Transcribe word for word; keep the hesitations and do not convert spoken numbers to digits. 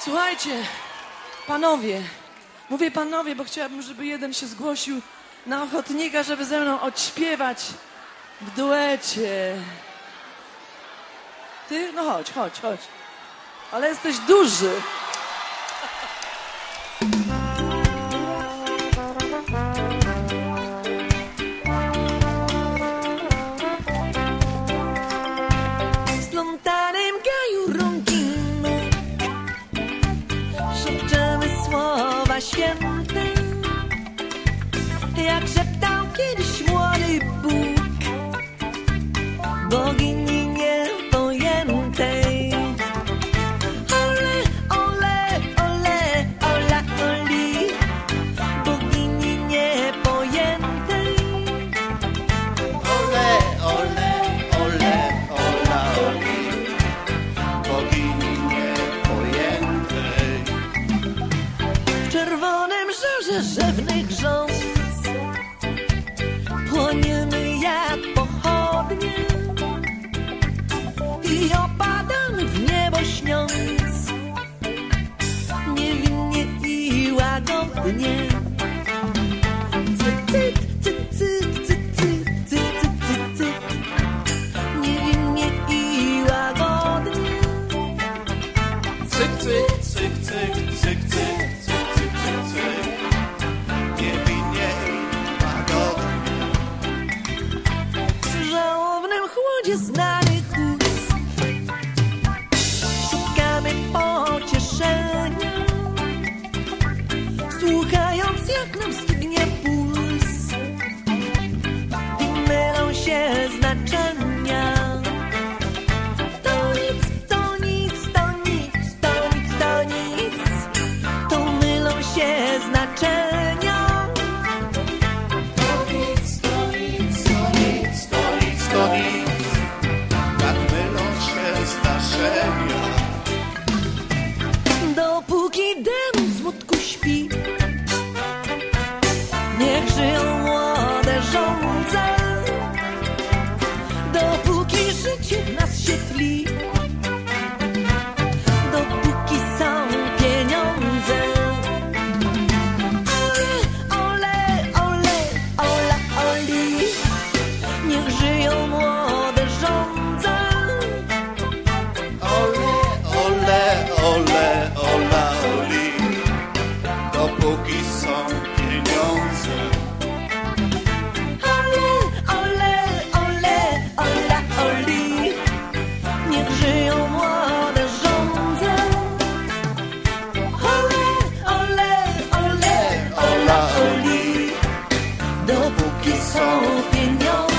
Słuchajcie, panowie, mówię panowie, bo chciałabym, żeby jeden się zgłosił na ochotnika, żeby ze mną odśpiewać w duecie. Ty? No chodź, chodź, chodź. Ale jesteś duży. W splątanym gaju rąkinu szepczemy słowa święte, jak szeptał kiedyś młody Bóg bogini niepojętej. Ole, ole, ole, ola, oli, bogini niepojętej. Ole, ole, ole, ola, oli, bogini niepojętej. W czerwonym żarze rzewnych grządz płoniemy jak pochodnie i opadamy w niebo śniąc niewinnie i łagodnie. Cyk, cyk, cyk, cyk, cyk, cyk, cyk, cyk, cyk, cyk. Niewinnie i łagodnie. Cyk, cyk, cyk, cyk, cyk, cyk, cyk, cyk, cyk, cyk. Niewinnie i łagodnie. W żałobnym chłodzie znanych ust szukamy pocieszenia, słuchając jak nam stygnie puls i mylą się znaczenia. To nic, to nic, to nic, to nic, to nic, to mylą się znaczenia. To nic, to nic, to nic, to nic, to nic. Tak mylą się zdarzenia. Dopóki demon smutku śpi, niech żyją młode żądze. Dopóki życie w nas się tli, dopóki są pieniądze. Ole, ole, ole, ola, oli, niech żyją młode żądze. Ole, ole, ole, ola, oli, dopóki są pieniądze. Ole, ole, ole, ola, oli, niech żyją młode żądze. Ole, ole, ole, ola, oli, dopóki są pieniądze.